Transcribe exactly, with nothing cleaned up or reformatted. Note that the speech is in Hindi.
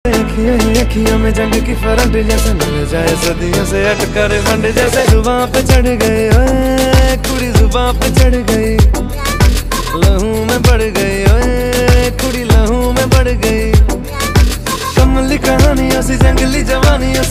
अखियों में जंग की फरंट जैसे मिल जाए सदियों से अटकर फंड जैसे जुबां पे चढ़ गए ओए कुड़ी जुबां पे चढ़ गई लहू में बढ़ गई ओए कुड़ी लहू में बढ़ गई कमली कहानियों सी जंगली जवानियों